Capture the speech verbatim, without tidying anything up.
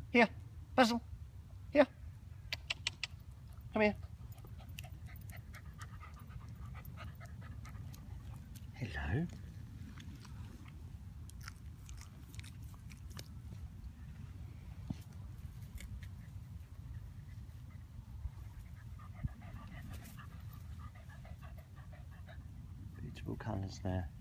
Here, Basil. Here. Come here. Hello. Beautiful colours there.